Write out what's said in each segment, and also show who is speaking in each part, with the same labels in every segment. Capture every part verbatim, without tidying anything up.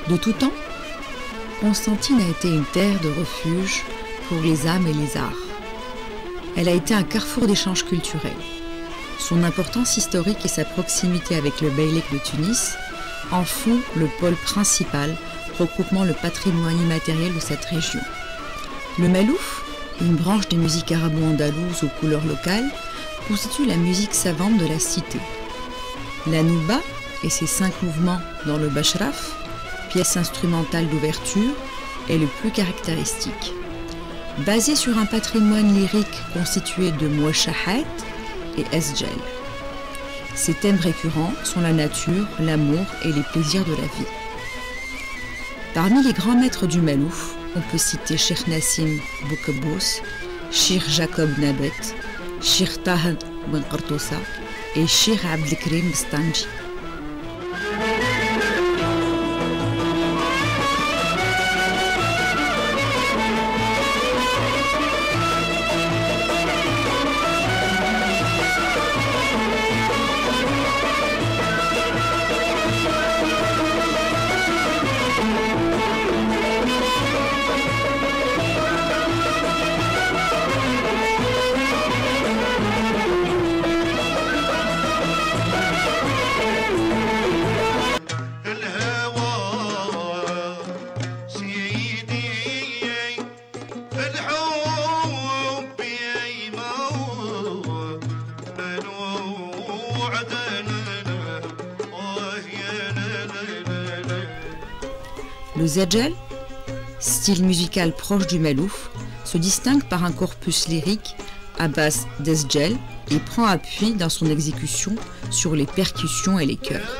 Speaker 1: De tout temps, Constantine a été une terre de refuge pour les âmes et les arts. Elle a été un carrefour d'échanges culturels. Son importance historique et sa proximité avec le Beylek de Tunis en font le pôle principal regroupant le patrimoine immatériel de cette région. Le malouf, une branche des musiques arabo-andalouses aux couleurs locales, constitue la musique savante de la cité. La nouba et ses cinq mouvements dans le bashraf, pièce instrumentale d'ouverture, est le plus caractéristique. Basé sur un patrimoine lyrique constitué de muashahat et esjel. Ses thèmes récurrents sont la nature, l'amour et les plaisirs de la vie. Parmi les grands maîtres du malouf, on peut citer Cheikh Nassim Boukebous, Cheikh Jacob Nabet, Cheikh Taha Ben Qartousa et Cheikh Abdelkrim Stanji. Le zedjel, style musical proche du malouf, se distingue par un corpus lyrique à base d'esjel et prend appui dans son exécution sur les percussions et les chœurs.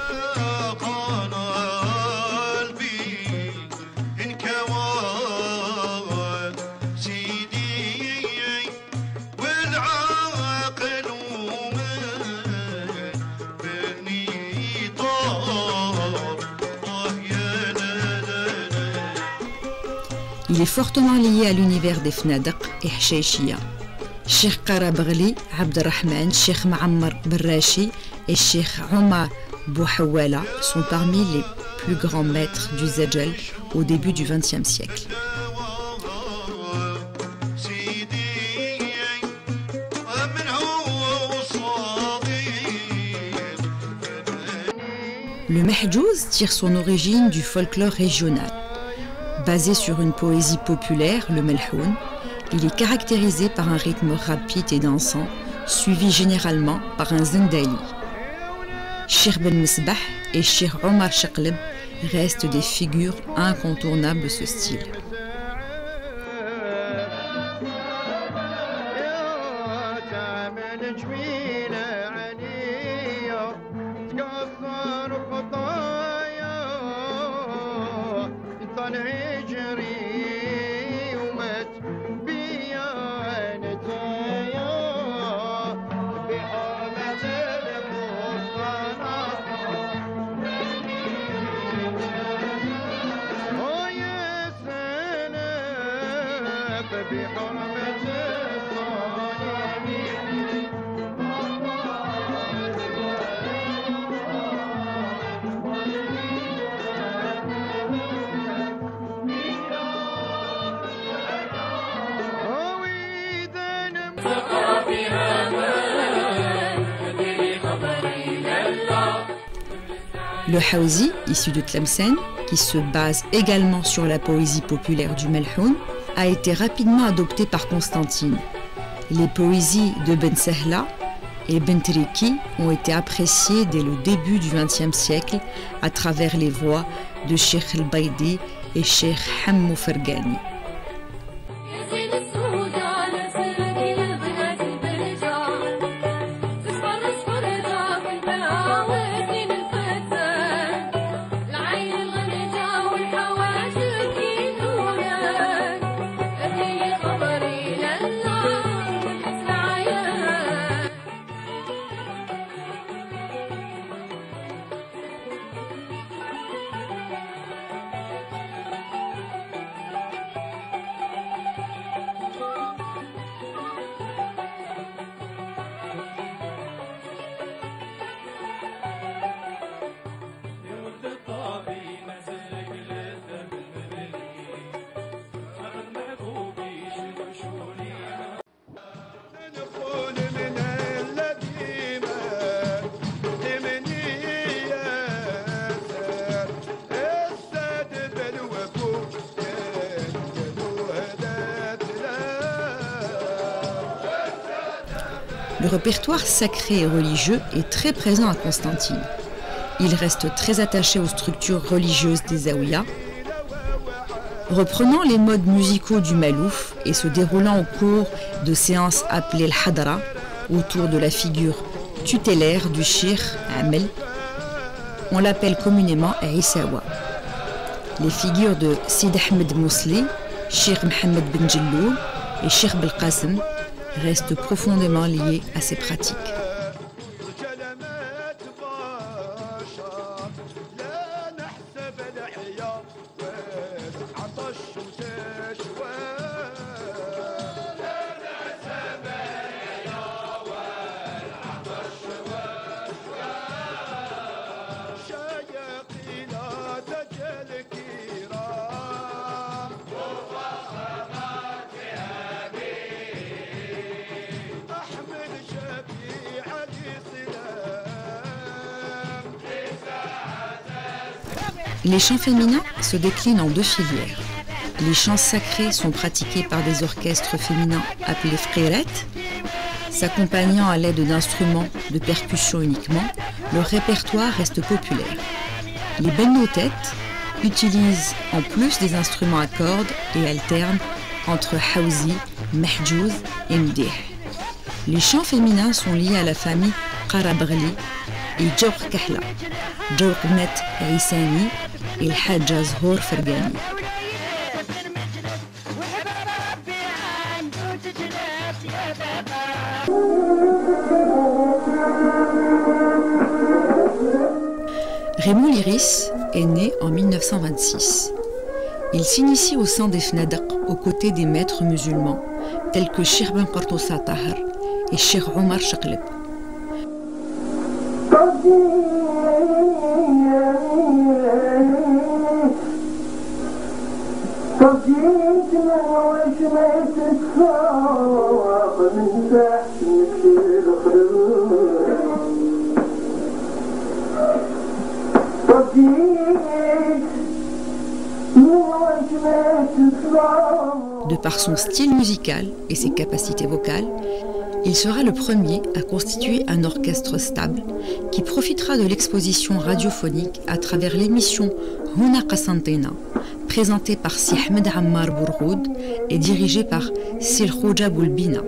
Speaker 1: Il est fortement lié à l'univers des Fnadaq et Hchaïchia. Cheikh Qarabghli Abdelrahman, Cheikh Ma'ammar Berrachi et Cheikh Omar Bouhawala sont parmi les plus grands maîtres du zedjel au début du vingtième siècle. Le mehjouz tire son origine du folklore régional. Basé sur une poésie populaire, le melhoun, il est caractérisé par un rythme rapide et dansant, suivi généralement par un zendali. Cheikh Ben Misbah et Cheikh Omar Chaqleb restent des figures incontournables de ce style. Le Hawzi, issu de Tlemcen, qui se base également sur la poésie populaire du Melhoun, a été rapidement adopté par Constantine. Les poésies de Ben Sehla et Ben Triki ont été appréciées dès le début du vingtième siècle à travers les voix de Cheikh El-Baïdi et Cheikh Hammou Fergani. Le répertoire sacré et religieux est très présent à Constantine. Il reste très attaché aux structures religieuses des zaouïas. Reprenant les modes musicaux du malouf et se déroulant au cours de séances appelées le hadra, autour de la figure tutélaire du shir Amel, on l'appelle communément Aïsawa. Les figures de Sid Ahmed Mousli, Cheikh Mohamed Ben Jelloul et Cheikh Belqasem restent profondément liées à ces pratiques. Les chants féminins se déclinent en deux filières. Les chants sacrés sont pratiqués par des orchestres féminins appelés freiret. S'accompagnant à l'aide d'instruments de percussion uniquement, leur répertoire reste populaire. Les bennotettes utilisent en plus des instruments à cordes et alternent entre hawzi, mahjouz et mdih. Les chants féminins sont liés à la famille Qarabrli et Djawq Kahla, Djawqmet Aïsani et le Hadja Zhour Fergani. Raymond Liris est né en mille neuf cent vingt-six. Il s'initie au sein des Fnadaq aux côtés des maîtres musulmans tels que Cheikh Ben Qartousa Tahar et Cheikh Omar Chaqleb. De par son style musical et ses capacités vocales, il sera le premier à constituer un orchestre stable qui profitera de l'exposition radiophonique à travers l'émission Houna Qasantena, présentée par Si Ahmed Ammar Bourgoud et dirigée par Sir Khouja Boulbina.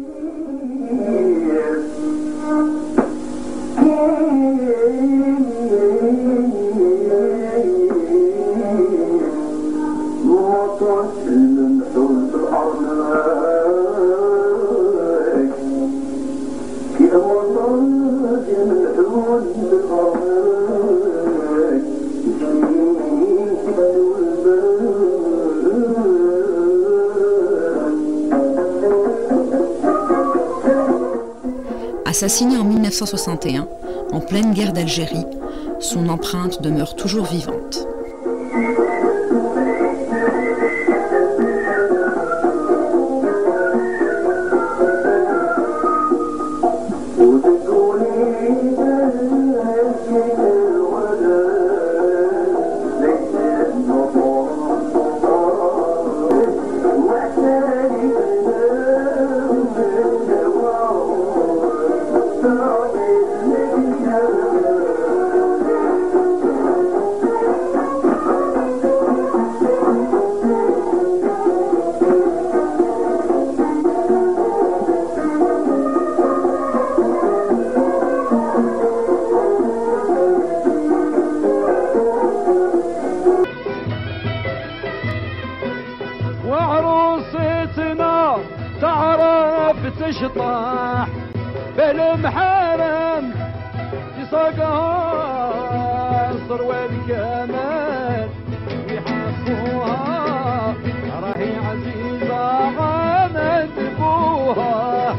Speaker 1: Assassiné en mille neuf cent soixante et un, en pleine guerre d'Algérie, son empreinte demeure toujours vivante.
Speaker 2: تشطح بالمحارم يساقها الصروة الكمال ويحفوها راهي عزيزة عمد بوها.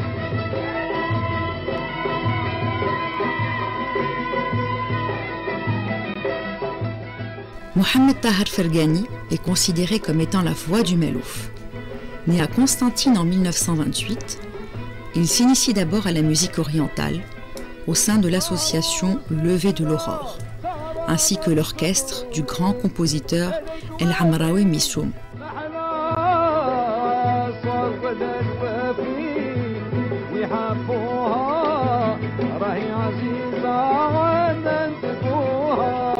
Speaker 1: Mohamed Tahar Fergani est considéré comme étant la voix du Malouf. Né à Constantine en mille neuf cent vingt-huit, il s'initie d'abord à la musique orientale au sein de l'association Lever de l'Aurore, ainsi que l'orchestre du grand compositeur El Hamraoui Missoum.
Speaker 2: يحبوها راهي عزيزة وننتبوها.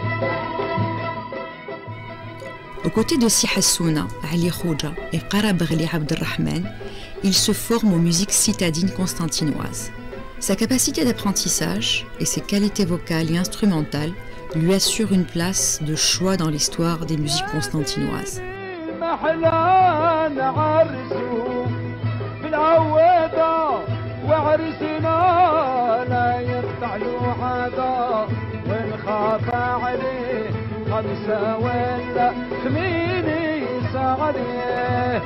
Speaker 1: Aux côtés de Si Hassouna, Ali Khouja et Qarabagli Abdelrahman, il se forme aux musiques citadines constantinoises. Sa capacité d'apprentissage et ses qualités vocales et instrumentales lui assurent une place de choix dans l'histoire des musiques constantinoises.
Speaker 2: خمسة ولا ثميني ساعديه